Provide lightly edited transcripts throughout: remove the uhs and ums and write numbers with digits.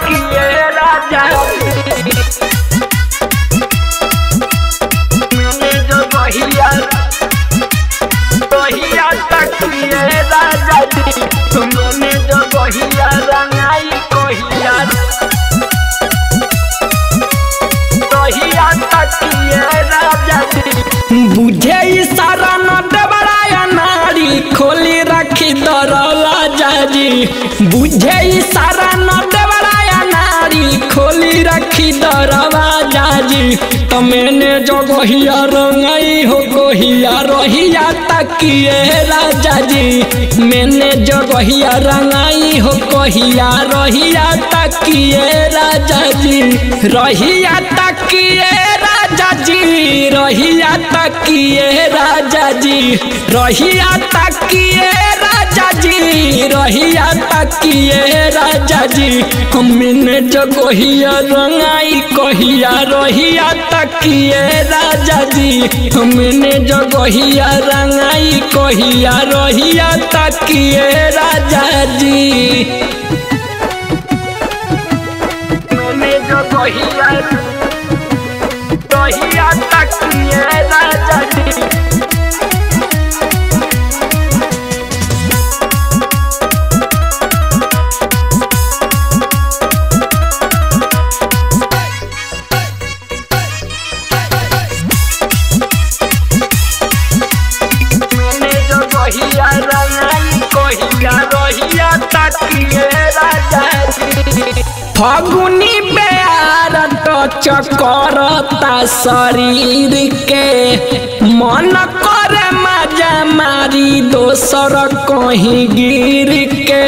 तकिए राजा मैंने जो बहिया तकिए राजा जी मैंने जो बहिया रंगाई कोहिया तकिए राजा जी बुझे इशारा न देवराया नारी खोली रखी दरवाजा जी बुझे इशारा न देवराया नारी खोली रखी दरवाजा जी तो मैंने जो गोहिया रंगाई हो गोहिया रहिया तकिए राजा जी मैंने जो गोहिया रंगाई हो गोहिया रहिया तकिए राजा जी रहिया तकिए राजा जी रहिया तकिए राजा जी रहिया तकिए राजा जी रहिया तकिए राजा जी मैंने जो गोहिया रंगाई कोहिया रहिया तकिए राजा जी मैंने जो गोहिया रंगाई कोहिया रहिया तकिए राजा जी मैंने जो गोहिया तकिए राजा जी कोहिया रंगाई कोहिया रहिया तकिए राजा जी फगुनी प्यार टच करता शरीर के मन करे मजा मारी दोसर कहीं गिर के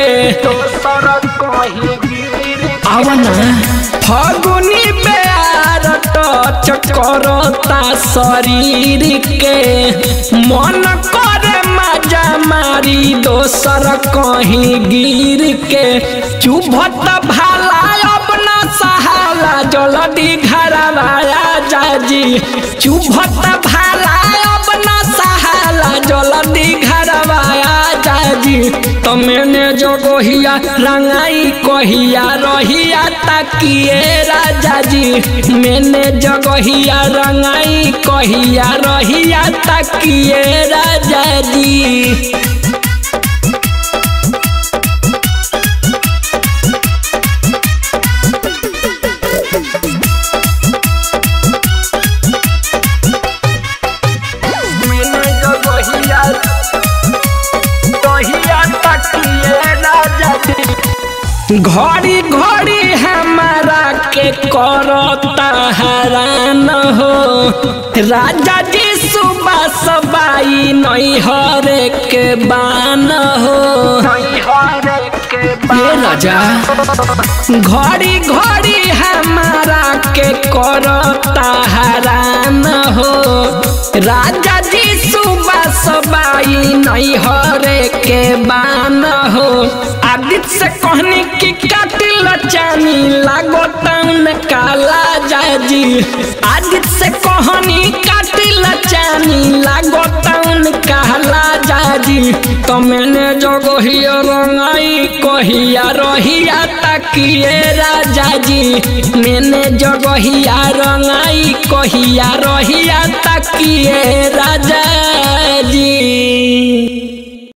आवना फगुनी प्यार टच करता शरीर के मन करे मजा मारी दोसर कहीं गिर के चुभत भाला अब न सहाला जल्दी घरवाया जाजी चुभत भाला अब न सहाला जल्दी घरवाया जाजी तो मैंने जो गोहिया रंगाई कोहिया रहिया तकिए राजा जी मैंने जो गोहिया रंगाई कोहिया रहिया तकिए राजा जी घड़ी घड़ी हमारा के करता हैरान हो राजा जी सुबह सबाई नहीं हरे के बान हो ये राजा घड़ी घड़ी हमारा के करता हैरान हो राजा जी सुबह सबाई नहीं हरे के बान हो आदित्य से कहनी की काटिल चानी लागो तन काला जाजी आदित्य से कहनी काटिल चानी लागो तन काला जाजी तो मैंने जो गोहिया रंगाई कोहिया रहिया तकिए राजा जी मैंने जो गोहिया रंगाई कोहिया रहिया तकिए राजा जी।